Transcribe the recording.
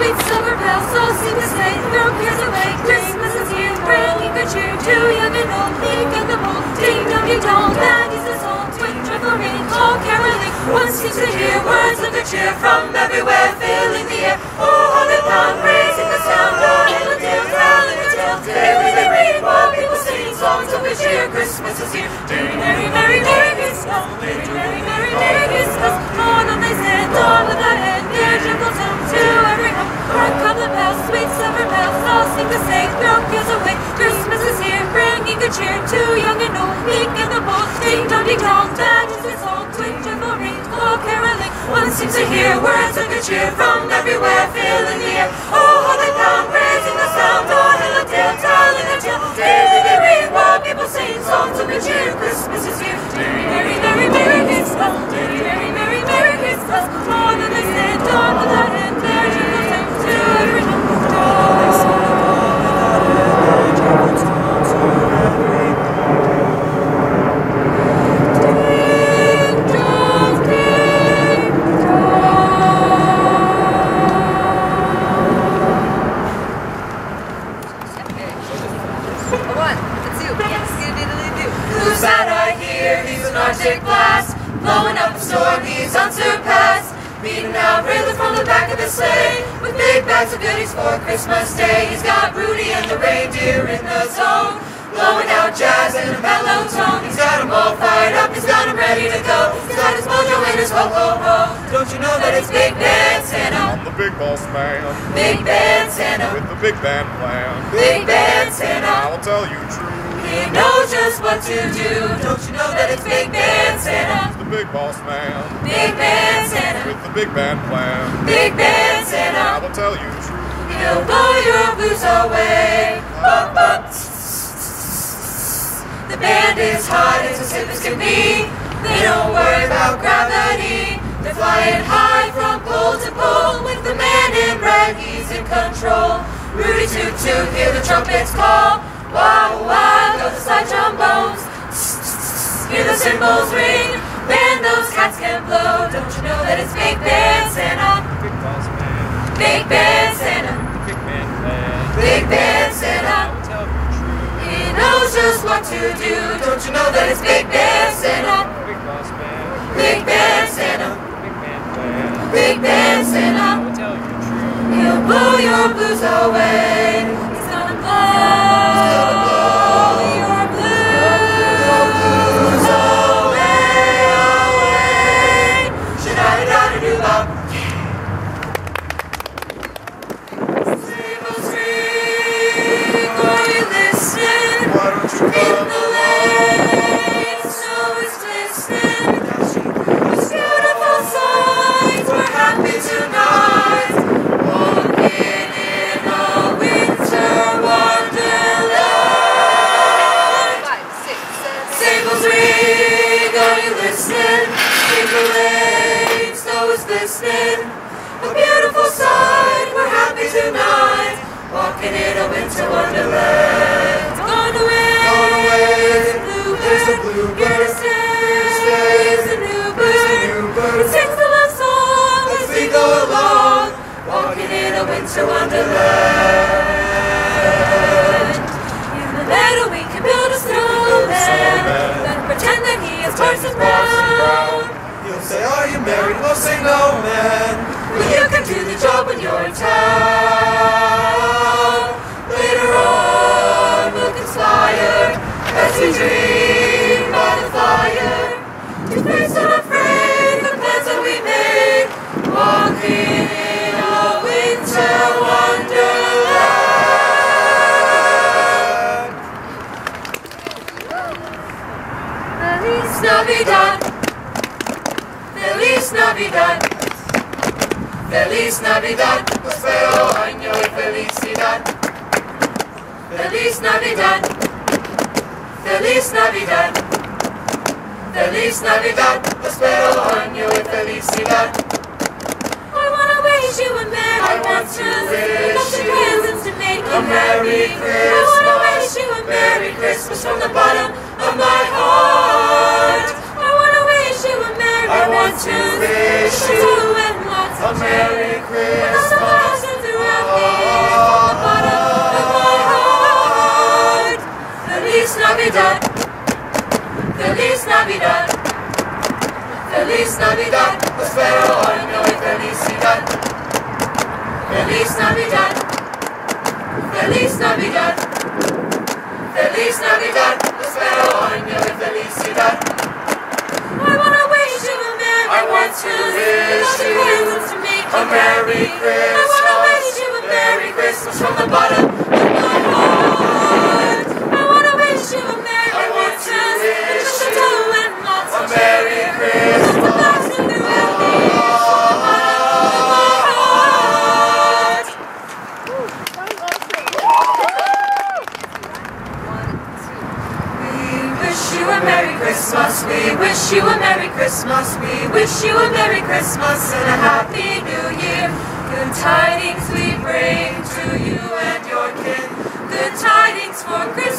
sweet silver bells all seem to say, throw cares away, Christmas is here, bringing good cheer to young and old, meek and the bold. Ding dong ding dong, that is the song, twin joyful ring, all caroling. One seems to hear words of good cheer from everywhere, filling the air. Oh, holly bound, raising the sound, oh, little deal, telling a tale. Daily they ring while people sing songs of good cheer. Christmas is here. Merry, merry, merry, merry Christmas. Merry, merry, merry, merry Christmas. On they stand, on without end, their gentle tone to every home. Hark come the bells, sweet silver bells, all sing to say, throw cares away. Christmas is here, bringing good cheer to young and old, meek and the bold. Ding dong ding dong, that is his song, twin joyful ring, all caroling. One seems to hear words of good cheer from everywhere, filling the air. Oh, holly bound, raising the sound, oh, hill and dale, telling a tale. Daily they ring while people sing songs of good cheer. Christmas is here. Merry, merry, merry, merry Christmas. Merry, merry, merry, merry Christmas. On and they stand, on without end, their jingle tone to every home. Who's that I hear? He's an Arctic blast, blowing up a storm he's unsurpassed. Beating out railers from the back of his sleigh, with big bags of goodies for Christmas Day. He's got Rudy and the reindeer in the zone, blowing out jazz in a mellow tone. He's got them all fired up, he's got them ready to go. He's got his mojo and his ho-ho-ho. Don't you know that it's Big Band Santa? I'm the big boss man. Big Band Santa. With the big band plan. Big Band Santa. I will tell you true. He knows just what to do. Don't you know that it's Big Band Santa? He's the big boss man. Big Band Santa. With the big band plan. Big Band Santa. I will tell you true. He'll blow your blues away. Bum, bum. The band is hot, it's as hip as can be. They don't worry about gravity. They're flying high from pole to pole. With the man in red, he's in control. Rudy toot toot, hear the trumpets call. Wow, wow, go the slide trombones. Hear the cymbals ring. Band those cats can blow. Don't you know that it's Big Band Santa? Big boss man. Big Band Santa. Big band plan. Big Band Santa. I will tell you true. He knows just what to do. Don't you know that it's Big Band Santa? Big boss man. Big Band Santa. Big band plan. Big Band I Santa. will tell you true. He'll blow your blues away. He's gonna blow your blues away. Sha-da-da-da-da-doo-bop. Cymbals ring, are you listening? Why don't you In love the lane, snow is glistening. Those beautiful sights, we're happy tonight. Walking in a winter wonderland. 5, 6, 7. Cymbals ring, are you listening? In the lane, snow is glistening. A beautiful sight, we're happy tonight. Walking in a winter wonderland. Gone away, there's a bluebird. Here to stay is a new bird. It sings the love song as we go along. Walking in a winter wonderland. In the meadow we can build a snowman. Then pretend that he is Parson Brown. You'll say, are you married? We'll say, no, man. Well, you can do the job when you're in town. Later on, we'll conspire as we dream by the fire to face unafraid the plans that we made. Walking in a winter wonderland. Feliz Navidad. Feliz Navidad. Feliz Navidad, prospero año y felicidad. Feliz Navidad. Feliz Navidad. Feliz Navidad, prospero año y felicidad. I wanna wish you a Merry Christmas. Lots of presents to make you Merry Christmas. I wanna wish you a Merry Christmas from the bottom of my heart. I wanna wish you a Merry Christmas. I want to wish you and lots a Merry Christmas. Feliz Navidad, prospero año y felicidad. Feliz Navidad, Feliz Navidad, Feliz Navidad, prospero año y felicidad. I wanna wish you a Merry I want to wish you a Merry Christmas. I wanna wish you a Merry Christmas from the bottom of my heart. I wanna wish you a Merry I want to Christmas. wish Just a you toe and lots a of Merry cheer. Christmas. Lots of laughs and there will be from the bottom of my heart. We wish you a Merry Christmas. We wish you a Merry Christmas. We wish you a Merry Christmas and a Happy New Year. Good tidings we bring to you and your kin. Good tidings for Christmas.